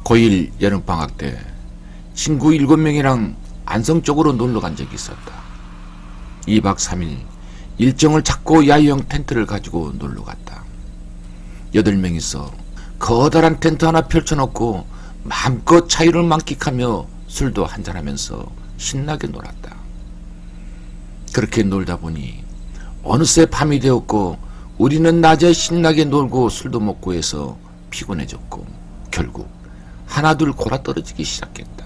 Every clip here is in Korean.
고1 여름방학 때 친구 7명이랑 안성 쪽으로 놀러 간 적이 있었다. 2박 3일 일정을 잡고 야유형 텐트를 가지고 놀러 갔다. 8명이서 커다란 텐트 하나 펼쳐놓고 마음껏 자유를 만끽하며 술도 한잔하면서 신나게 놀았다. 그렇게 놀다 보니 어느새 밤이 되었고 우리는 낮에 신나게 놀고 술도 먹고 해서 피곤해졌고 결국 하나둘 골아떨어지기 시작했다.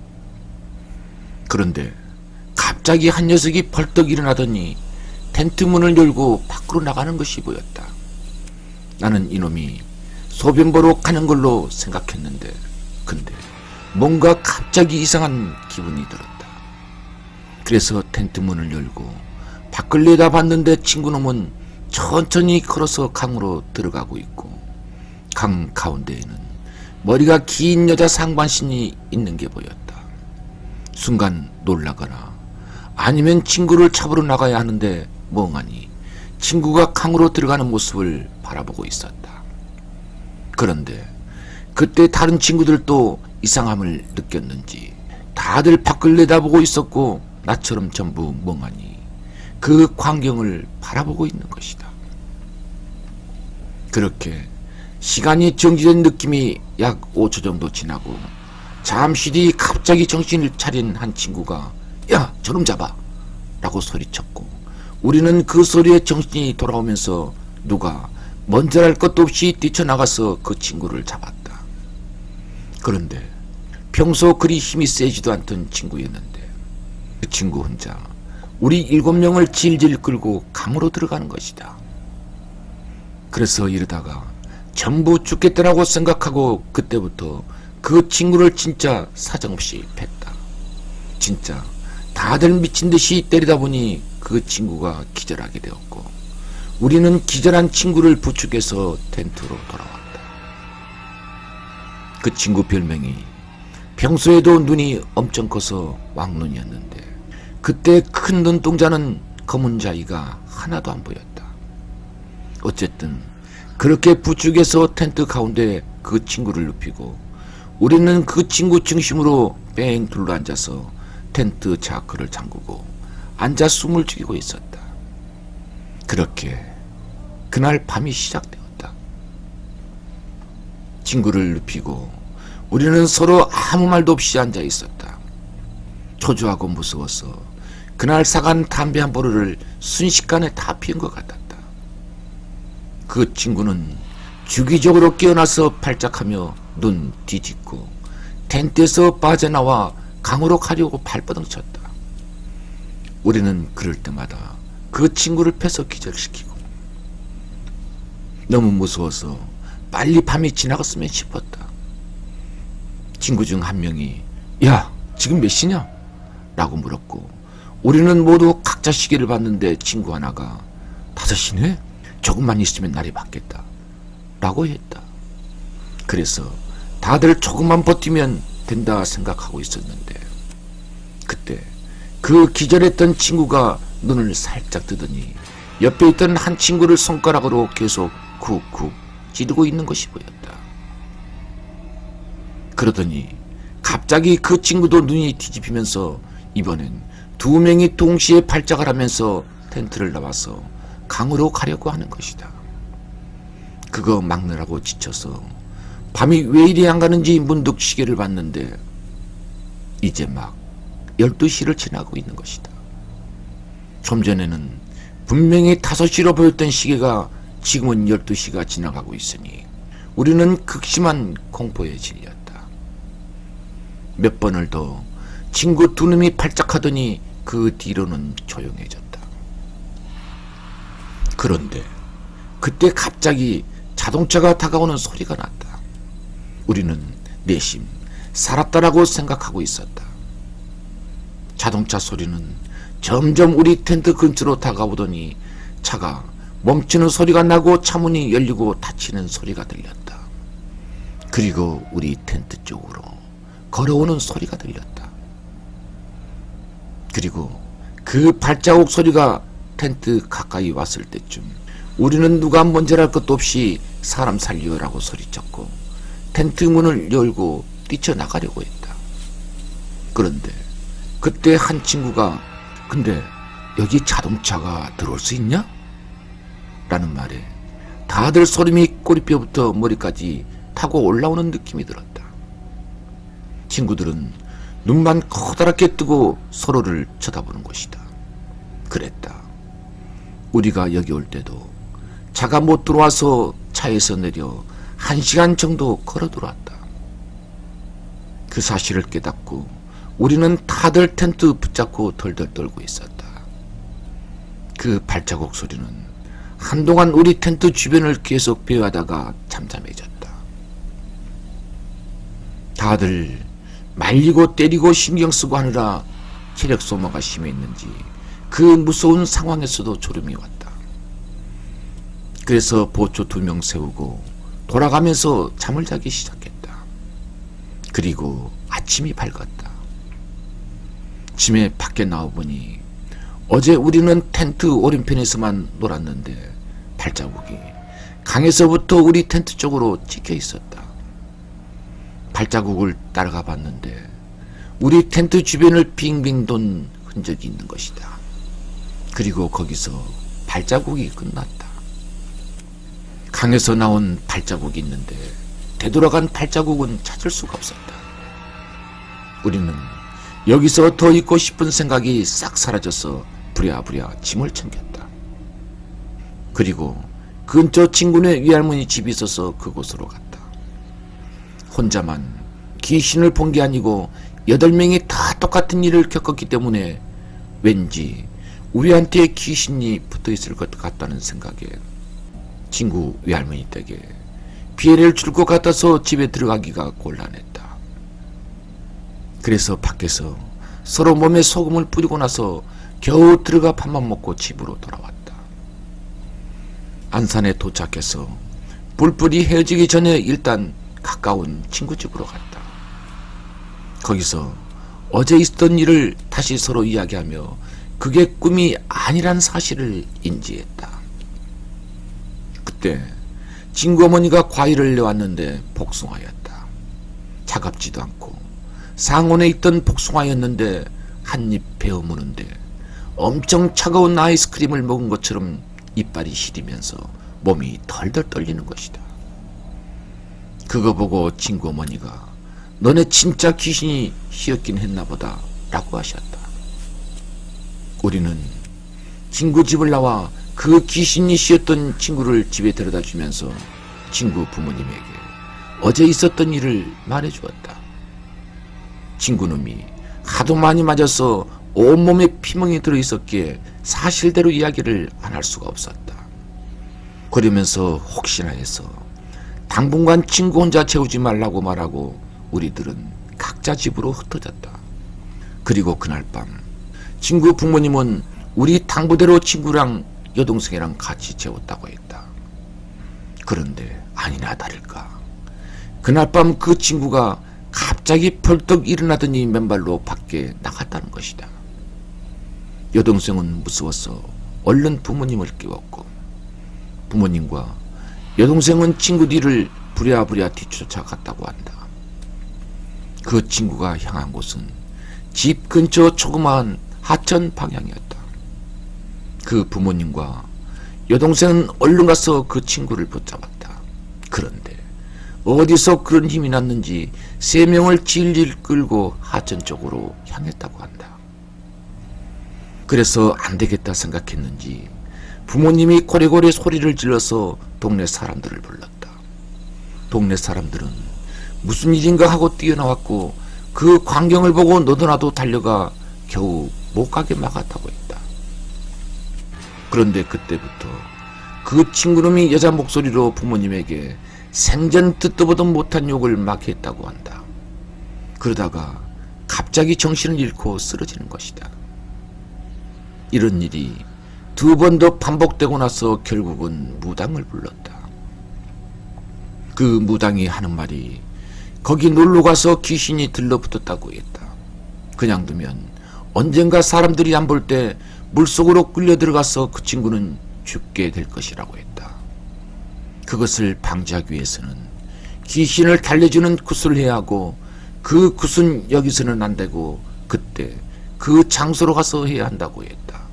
그런데 갑자기 한 녀석이 벌떡 일어나더니 텐트 문을 열고 밖으로 나가는 것이 보였다. 나는 이놈이 소변 보러 가는 걸로 생각했는데 근데 뭔가 갑자기 이상한 기분이 들었다. 그래서 텐트 문을 열고 밖을 내다봤는데 친구놈은 천천히 걸어서 강으로 들어가고 있고 강 가운데에는 머리가 긴 여자 상반신이 있는 게 보였다. 순간 놀라거나 아니면 친구를 잡으러 나가야 하는데 멍하니 친구가 강으로 들어가는 모습을 바라보고 있었다. 그런데 그때 다른 친구들도 이상함을 느꼈는지 다들 밖을 내다보고 있었고 나처럼 전부 멍하니 그 광경을 바라보고 있는 것이다. 그렇게 시간이 정지된 느낌이 약 5초 정도 지나고 잠시 뒤 갑자기 정신을 차린 한 친구가 야 저놈 잡아 라고 소리쳤고 우리는 그 소리에 정신이 돌아오면서 누가 먼저랄 것도 없이 뛰쳐나가서 그 친구를 잡았다. 그런데 평소 그리 힘이 세지도 않던 친구였는데 그 친구 혼자 우리 7명을 질질 끌고 강으로 들어가는 것이다. 그래서 이러다가 전부 죽겠다라고 생각하고 그때부터 그 친구를 진짜 사정없이 팼다. 진짜 다들 미친듯이 때리다 보니 그 친구가 기절하게 되었고 우리는 기절한 친구를 부축해서 텐트로 돌아왔다. 그 친구 별명이 평소에도 눈이 엄청 커서 왕눈이었는데 그때 큰 눈동자는 검은 자위가 하나도 안 보였다. 어쨌든 그렇게 부축해서 텐트 가운데 그 친구를 눕히고 우리는 그 친구 중심으로 뺑 둘러앉아서 텐트 자크를 잠그고 앉아 숨을 죽이고 있었다. 그렇게 그날 밤이 시작되었다. 친구를 눕히고 우리는 서로 아무 말도 없이 앉아 있었다. 초조하고 무서워서 그날 사간 담배 한 보루를 순식간에 다 피운 것 같았다. 그 친구는 주기적으로 깨어나서 발작하며 눈 뒤집고 텐트에서 빠져나와 강으로 가려고 발버둥 쳤다. 우리는 그럴 때마다 그 친구를 패서 기절시키고 너무 무서워서 빨리 밤이 지나갔으면 싶었다. 친구 중 한 명이 야 지금 몇 시냐? 라고 물었고 우리는 모두 각자 시계를 봤는데 친구 하나가 5시네? 조금만 있으면 날이 밝겠다 라고 했다. 그래서 다들 조금만 버티면 된다 생각하고 있었는데 그때 그 기절했던 친구가 눈을 살짝 뜨더니 옆에 있던 한 친구를 손가락으로 계속 쿡쿡 찌르고 있는 것이 보였다. 그러더니 갑자기 그 친구도 눈이 뒤집히면서 이번엔 2명이 동시에 발작을 하면서 텐트를 나와서 강으로 가려고 하는 것이다. 그거 막느라고 지쳐서 밤이 왜 이리 안 가는지 문득 시계를 봤는데 이제 막 12시를 지나고 있는 것이다. 좀 전에는 분명히 5시로 보였던 시계가 지금은 12시가 지나가고 있으니 우리는 극심한 공포에 질렸다. 몇 번을 더 친구 2놈이 발작하더니 그 뒤로는 조용해졌다. 그런데 그때 갑자기 자동차가 다가오는 소리가 났다. 우리는 내심 살았다라고 생각하고 있었다. 자동차 소리는 점점 우리 텐트 근처로 다가오더니 차가 멈추는 소리가 나고 차문이 열리고 닫히는 소리가 들렸다. 그리고 우리 텐트 쪽으로 걸어오는 소리가 들렸다. 그리고 그 발자국 소리가 텐트 가까이 왔을 때쯤 우리는 누가 먼저랄 것도 없이 사람 살리어라고 소리쳤고 텐트 문을 열고 뛰쳐나가려고 했다. 그런데 그때 한 친구가 근데 여기 자동차가 들어올 수 있냐? 라는 말에 다들 소름이 꼬리뼈부터 머리까지 타고 올라오는 느낌이 들었다. 친구들은 눈만 커다랗게 뜨고 서로를 쳐다보는 것이다. 그랬다. 우리가 여기 올 때도 차가 못 들어와서 차에서 내려 1시간 정도 걸어 들어왔다. 그 사실을 깨닫고 우리는 다들 텐트 붙잡고 덜덜 떨고 있었다. 그 발자국 소리는 한동안 우리 텐트 주변을 계속 배회하다가 잠잠해졌다. 다들 말리고 때리고 신경쓰고 하느라 체력 소모가 심했는지 그 무서운 상황에서도 졸음이 왔다. 그래서 보초 2명 세우고 돌아가면서 잠을 자기 시작했다. 그리고 아침이 밝았다. 짐에 밖에 나와보니 어제 우리는 텐트 오른편에서만 놀았는데 발자국이 강에서부터 우리 텐트 쪽으로 찍혀 있었다. 발자국을 따라가 봤는데 우리 텐트 주변을 빙빙 돈 흔적이 있는 것이다. 그리고 거기서 발자국이 끝났다. 강에서 나온 발자국이 있는데 되돌아간 발자국은 찾을 수가 없었다. 우리는 여기서 더 있고 싶은 생각이 싹 사라져서 부랴부랴 짐을 챙겼다. 그리고 근처 친구네 외할머니 집이 있어서 그곳으로 갔다. 혼자만 귀신을 본 게 아니고 8명이 다 똑같은 일을 겪었기 때문에 왠지 우리한테 귀신이 붙어있을 것 같다는 생각에 친구 외할머니 댁에 피해를 줄 것 같아서 집에 들어가기가 곤란했다. 그래서 밖에서 서로 몸에 소금을 뿌리고 나서 겨우 들어가 밥만 먹고 집으로 돌아왔다. 안산에 도착해서 뿔뿔이 헤어지기 전에 일단 가까운 친구 집으로 갔다. 거기서 어제 있었던 일을 다시 서로 이야기하며 그게 꿈이 아니란 사실을 인지했다. 그때 친구 어머니가 과일을 내왔는데 복숭아였다. 차갑지도 않고 상온에 있던 복숭아였는데 한입 베어 무는데 엄청 차가운 아이스크림을 먹은 것처럼 이빨이 시리면서 몸이 덜덜 떨리는 것이다. 그거 보고 친구 어머니가 너네 진짜 귀신이 휘었긴 했나 보다 라고 하셨다. 우리는 친구 집을 나와 그 귀신이 씌었던 친구를 집에 데려다 주면서 친구 부모님에게 어제 있었던 일을 말해주었다. 친구놈이 하도 많이 맞아서 온몸에 피멍이 들어있었기에 사실대로 이야기를 안 할 수가 없었다. 그러면서 혹시나 해서 당분간 친구 혼자 채우지 말라고 말하고 우리들은 각자 집으로 흩어졌다. 그리고 그날 밤 친구 부모님은 우리 당부대로 친구랑 여동생이랑 같이 재웠다고 했다. 그런데 아니나 다를까 그날 밤 그 친구가 갑자기 벌떡 일어나더니 맨발로 밖에 나갔다는 것이다. 여동생은 무서워서 얼른 부모님을 깨웠고 부모님과 여동생은 친구 뒤를 부랴부랴 뒤쫓아갔다고 한다. 그 친구가 향한 곳은 집 근처 조그마한 하천 방향이었다. 그 부모님과 여동생은 얼른 가서 그 친구를 붙잡았다. 그런데 어디서 그런 힘이 났는지 3명을 질질 끌고 하천 쪽으로 향했다고 한다. 그래서 안 되겠다 생각했는지 부모님이 고래고래 소리를 질러서 동네 사람들을 불렀다. 동네 사람들은 무슨 일인가 하고 뛰어나왔고 그 광경을 보고 너도나도 달려가 겨우 못 가게 막았다고 했다. 그런데 그때부터 그 친구놈이 여자 목소리로 부모님에게 생전 듣도 보도 못한 욕을 막 했다고 한다. 그러다가 갑자기 정신을 잃고 쓰러지는 것이다. 이런 일이 2번 더 반복되고 나서 결국은 무당을 불렀다. 그 무당이 하는 말이 거기 놀러가서 귀신이 들러붙었다고 했다. 그냥 두면 언젠가 사람들이 안 볼 때 물속으로 끌려 들어가서 그 친구는 죽게 될 것이라고 했다. 그것을 방지하기 위해서는 귀신을 달래주는 굿을 해야 하고 그 굿은 여기서는 안 되고 그때 그 장소로 가서 해야 한다고 했다.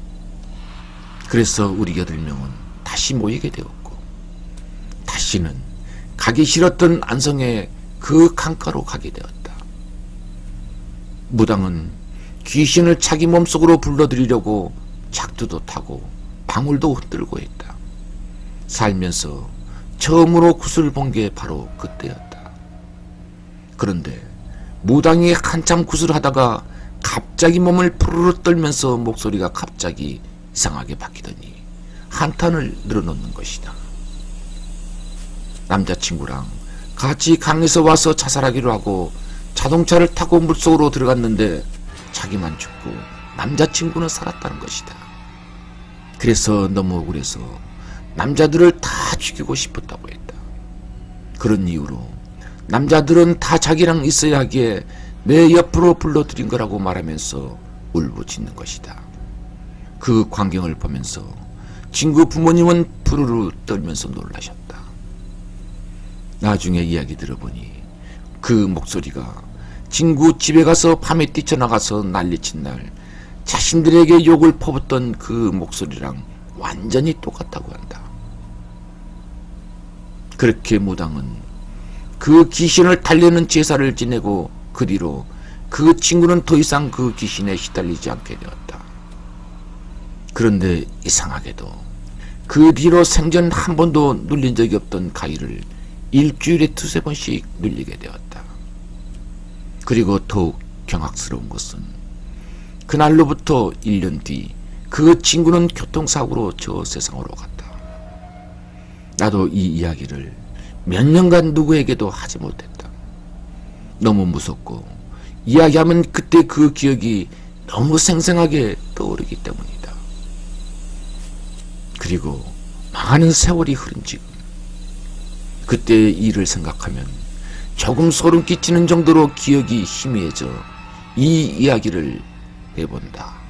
그래서 우리 8명은 다시 모이게 되었고 다시는 가기 싫었던 안성의 그 강가로 가게 되었다. 무당은 귀신을 자기 몸속으로 불러들이려고 작두도 타고 방울도 흔들고 했다. 살면서 처음으로 굿을 본 게 바로 그때였다. 그런데 무당이 한참 굿을 하다가 갑자기 몸을 푸르르 떨면서 목소리가 갑자기 이상하게 바뀌더니 한탄을 늘어놓는 것이다. 남자친구랑 같이 강에서 와서 자살하기로 하고 자동차를 타고 물속으로 들어갔는데 자기만 죽고 남자친구는 살았다는 것이다. 그래서 너무 억울해서 남자들을 다 죽이고 싶었다고 했다. 그런 이유로 남자들은 다 자기랑 있어야 하기에 내 옆으로 불러들인 거라고 말하면서 울부짖는 것이다. 그 광경을 보면서 친구 부모님은 부르르 떨면서 놀라셨다. 나중에 이야기 들어보니 그 목소리가 친구 집에 가서 밤에 뛰쳐나가서 난리친 날 자신들에게 욕을 퍼붓던 그 목소리랑 완전히 똑같다고 한다. 그렇게 무당은 그 귀신을 달래는 제사를 지내고 그 뒤로 그 친구는 더 이상 그 귀신에 시달리지 않게 되었다. 그런데 이상하게도 그 뒤로 생전 한 번도 눌린 적이 없던 가위를 일주일에 2~3번씩 눌리게 되었다. 그리고 더욱 경악스러운 것은 그날로부터 1년 뒤 그 친구는 교통사고로 저 세상으로 갔다. 나도 이 이야기를 몇 년간 누구에게도 하지 못했다. 너무 무섭고 이야기하면 그때 그 기억이 너무 생생하게 떠오르기 때문이다. 그리고 많은 세월이 흐른 지금 그때의 일을 생각하면 조금 소름 끼치는 정도로 기억이 희미해져 이 이야기를 해본다.